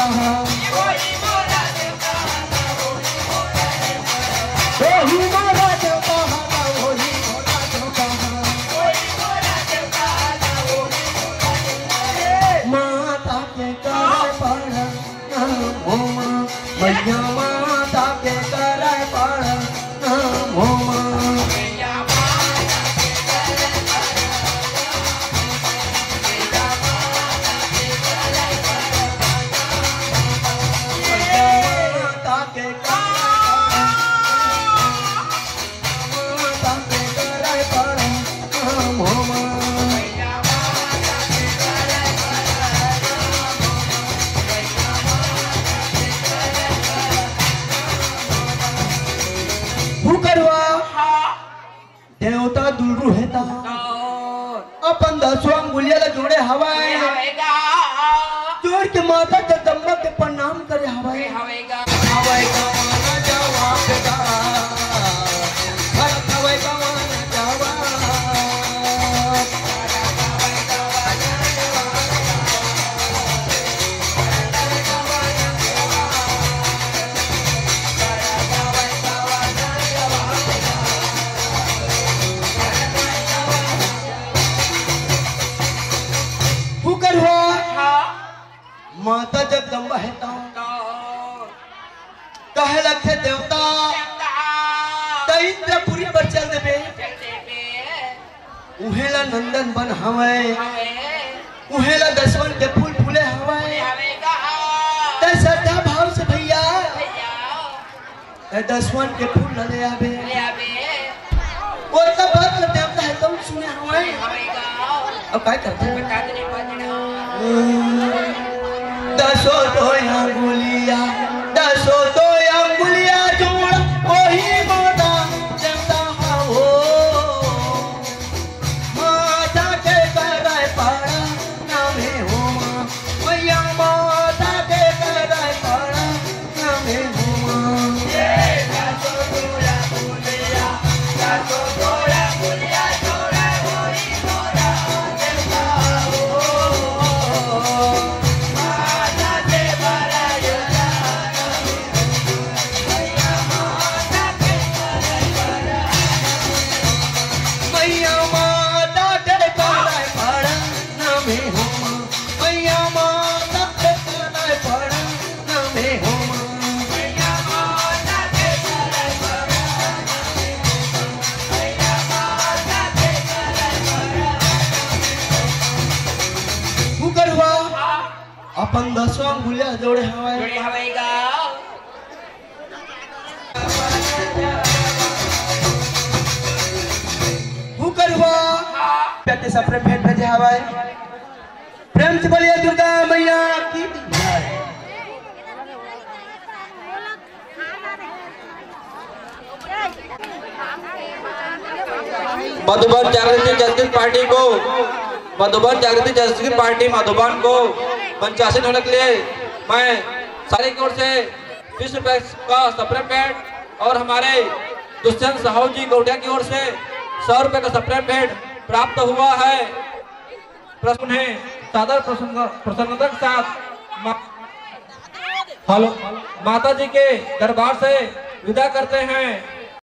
देवता दुलरू हेता अपन 10 अंगुलिया जोड़े हवाए जोड़ के माता जगदम्बा के प्रणाम करे हवाए हवाएगा ना जावा बेटा भारत हवाएगा ना जावा माता जगदम्बा है कहे लखे देवता इंद्रपुरी पर चल देबे उहेला नंदन बन हवे उहेला दसवन के फूल फूले हवे ते श्रद्धा भाव से भैया दसवन के फूल ले आवे वो सब बात देवता है तुम सुने हवे अब काय करते दसो दो अंगुलिया जोड़ वही मोटा जमता हो माता के कराए पाड़ा नामे हो मैया माता के कराए पाड़ा नामे हो अपन 10 अंगुलिया जोड़े हवाएगा हुकर हुआ प्याते सफरे भेंट भेजे हवाए प्रेम से बोलिए दुर्गा मैया की मधुबन जागृति जसगिर पार्टी को मधुबन जागृति जसगिर पार्टी मधुबन को पंचायत होने के लिए मैं सारे की ओर से 20 रुपए का सप्रे पैड और हमारे दुष्यंत साहू जी गौड़िया की ओर से 100 रुपए का सप्रे पैड प्राप्त हुआ है। उन्हें सादर प्रसन्नता के साथ हेलो माता जी के दरबार से विदा करते हैं।